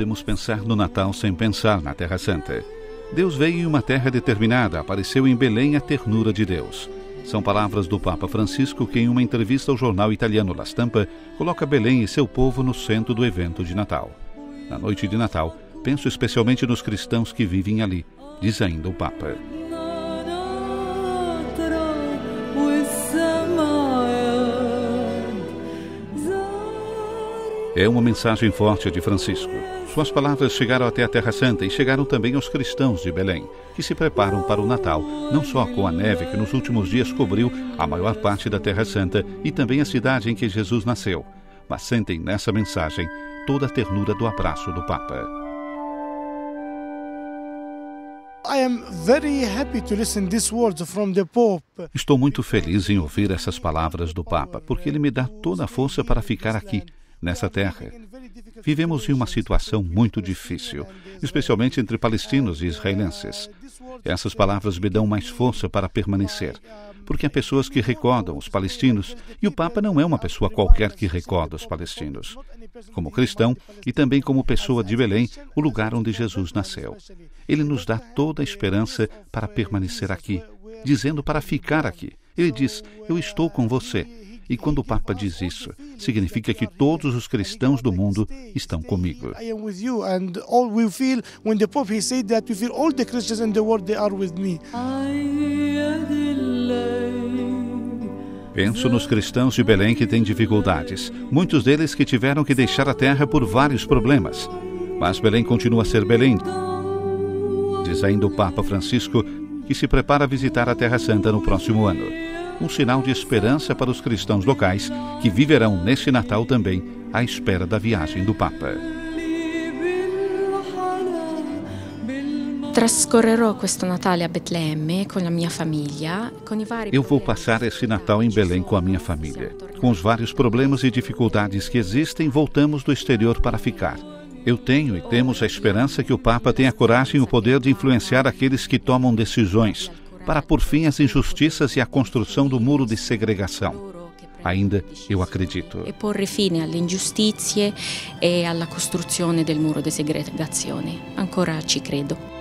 podemos pensar no Natal sem pensar na Terra Santa. Deus veio em uma terra determinada, apareceu em Belém a ternura de Deus. São palavras do Papa Francisco que, em uma entrevista ao jornal italiano La Stampa, coloca Belém e seu povo no centro do evento de Natal. Na noite de Natal, penso especialmente nos cristãos que vivem ali, diz ainda o Papa. É uma mensagem forte a de Francisco. Suas palavras chegaram até a Terra Santa e chegaram também aos cristãos de Belém, que se preparam para o Natal, não só com a neve que nos últimos dias cobriu a maior parte da Terra Santa e também a cidade em que Jesus nasceu, mas sentem nessa mensagem toda a ternura do abraço do Papa. Estou muito feliz em ouvir essas palavras do Papa, porque ele me dá toda a força para ficar aqui, nessa terra. Vivemos em uma situação muito difícil, especialmente entre palestinos e israelenses. Essas palavras me dão mais força para permanecer, porque há pessoas que recordam os palestinos, e o Papa não é uma pessoa qualquer que recorda os palestinos. Como cristão e também como pessoa de Belém, o lugar onde Jesus nasceu. Ele nos dá toda a esperança para permanecer aqui, dizendo para ficar aqui. Ele diz, eu estou com você. E quando o Papa diz isso, significa que todos os cristãos do mundo estão comigo. Penso nos cristãos de Belém que têm dificuldades, muitos deles que tiveram que deixar a terra por vários problemas. Mas Belém continua a ser Belém, diz ainda o Papa Francisco, que se prepara a visitar a Terra Santa no próximo ano. Um sinal de esperança para os cristãos locais que viverão neste Natal também à espera da viagem do Papa. Trascorrerò questo Natale a Betlemme con la mia famiglia, con i vari. Eu vou passar esse Natal em Belém com a minha família. Com os vários problemas e dificuldades que existem, voltamos do exterior para ficar. Eu tenho e temos a esperança que o Papa tenha coragem e o poder de influenciar aqueles que tomam decisões para pôr fim às injustiças e à construção do muro de segregação. Ainda eu acredito. E porre fine alle ingiustizie e alla costruzione del muro di segregazione. Ancora ci credo.